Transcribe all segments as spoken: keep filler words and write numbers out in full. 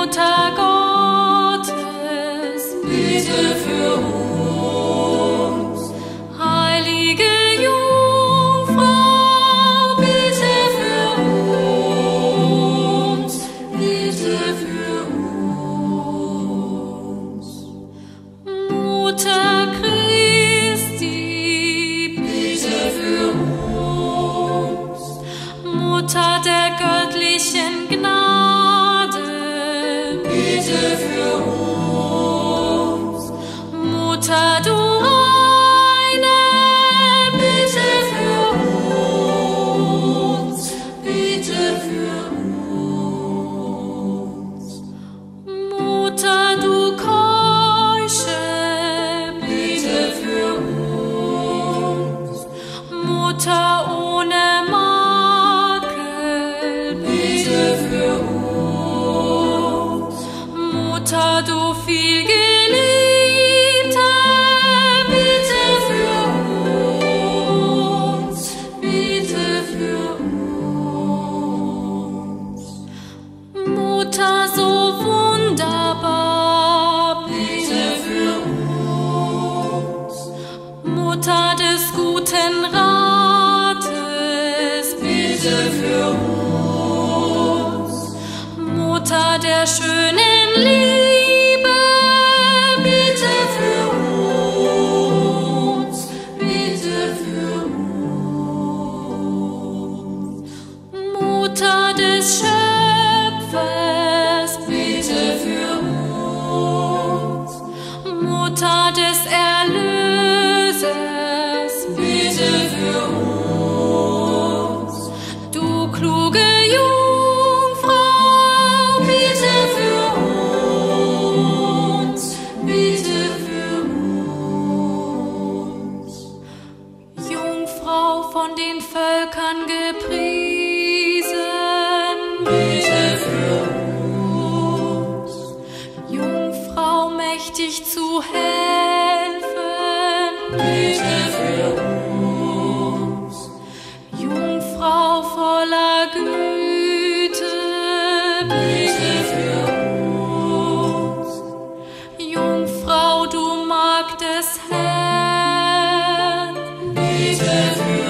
Mutter Gottes, bitte für uns. heilige Jungfrau, Bitte für uns, bitte für uns. Mutter Christi, Bitte für uns, Mutter der göttlichen Gnade, bitte für uns, Mutter du reine, bitte für uns, bitte für uns, Mutter du keusche, bitte für uns, Mutter ohne Makel, bitte für uns, Mutter du viel Geliebte, bitte für uns, bitte für uns, Mutter so wunderbar, bitte für uns, Mutter des guten Rates, bitte für uns, Mutter der schönen Liebe, bitte für uns, bitte für uns, Mutter des Schöpfers, bitte für uns, Mutter des Erlösers, bitte für uns, du kluge Jungfrau, bitte für uns, bitte für uns, Jungfrau von den Völkern gepriesen, bitte für uns, Jungfrau mächtig zu helfen, bitte für uns, Jungfrau voller Güte, bitte für uns, Jungfrau, du Magd des Herrn, bitte für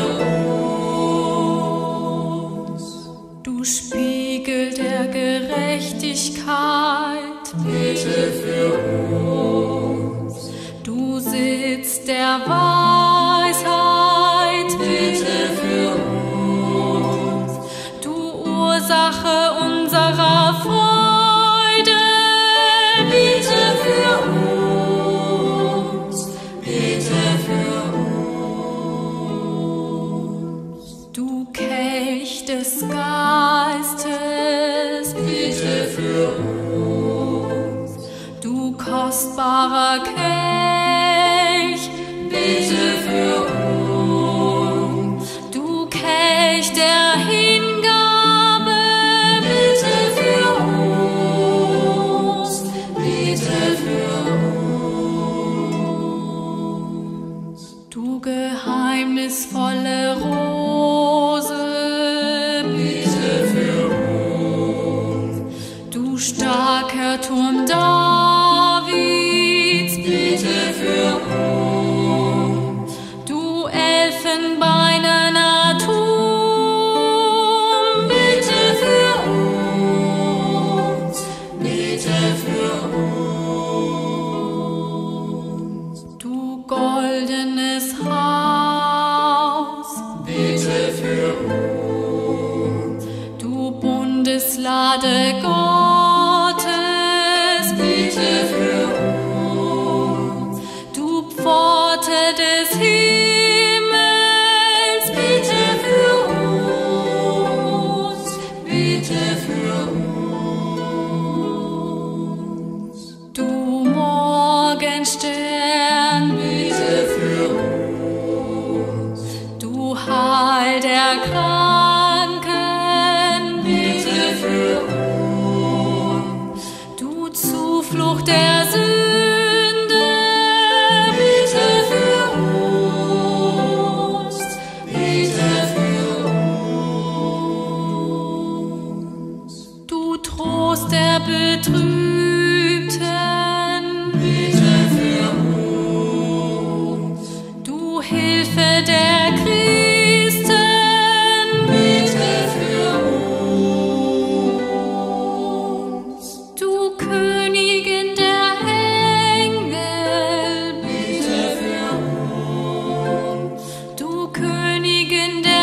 uns, du Spiegel der Gerechtigkeit, bitte für uns, du Sitz der Weisheit, bitte für uns, du Ursache unserer Freude, bitte für uns, bitte für uns, du Kelch des Geistes, bitte für uns, du kostbarer Kelch, bitte für uns, du Kelch der Hingabe, bitte für uns, bitte für uns, du geheimnisvolle Rose, bitte für uns, du starker Turm Davids, bitte für uns, Trost der Betrübten, bitte für uns. du Hilfe der Christen, Bitte für uns. du Königin der Engel, Bitte für uns. du Königin der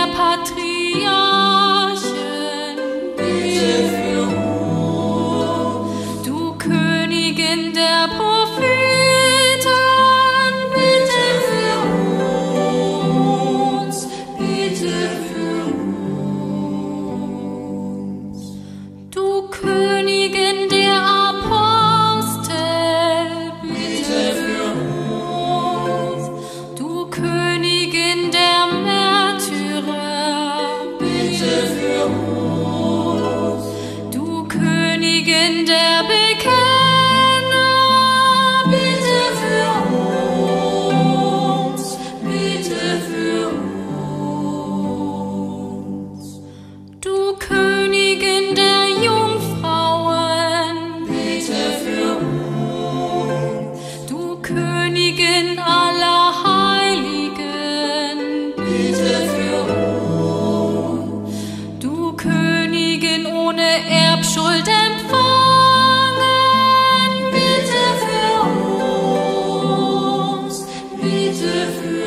Patriarchen, Bitte für uns. du Königin der Propheten, Bitte für uns. Bitte für uns. du Königin der Apostel, Bitte für uns. du Königin der Märtyrer, Bitte für uns. du Königin der Bekenner, Bitte für uns. Bitte für uns. du Königin der Jungfrauen, Bitte für uns. du Königin aller Heiligen, Bitte für uns. du Königin ohne Erbschuld empfangen, Bitte für uns. Bitte für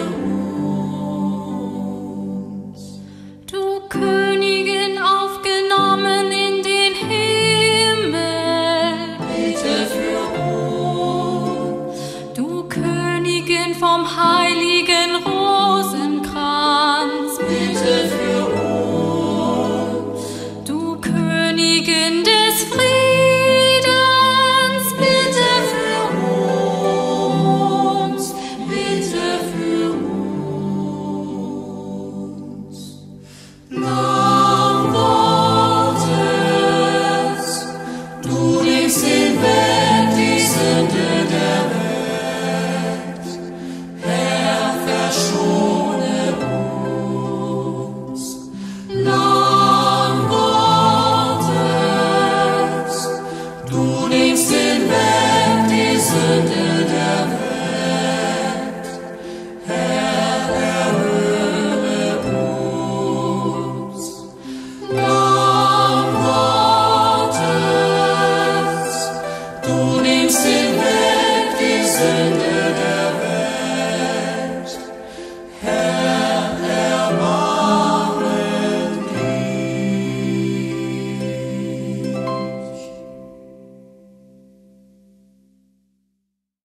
uns. du Königin aufgenommen in den Himmel, Bitte für uns. du Königin vom heiligen Rosenkranz, Bitte für uns. du Königin des Friedens, Bitte für uns. Bitte für uns. Lamm Gottes, du